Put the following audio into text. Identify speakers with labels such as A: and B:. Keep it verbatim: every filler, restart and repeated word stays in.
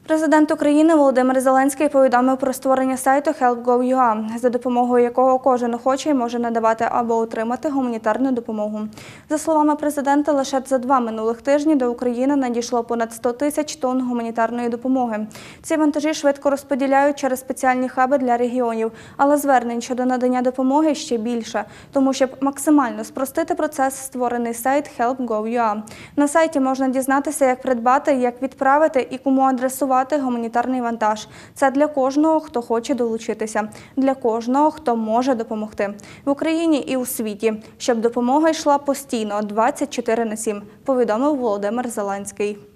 A: Президент України Володимир Зеленський повідомив про створення сайту хелп точка гов точка ю а, за допомогою якого кожен охочий може надавати або отримати гуманітарну допомогу. За словами президента, лише за два минулих тижні до України надійшло понад сто тисяч тонн гуманітарної допомоги. Ці вантажі швидко розподіляють через спеціальні хаби для регіонів, але звернень щодо надання допомоги ще більше. Тому, щоб максимально спростити процес, створений сайт хелп точка гов точка ю а. На сайті можна дізнатися, як придбати, як відправити і кому адресувати гуманітарний вантаж. Це для кожного, хто хоче долучитися, для кожного, хто може допомогти. В Україні і у світі, щоб допомога йшла постійно, двадцять чотири на сім, повідомив Володимир Зеленський.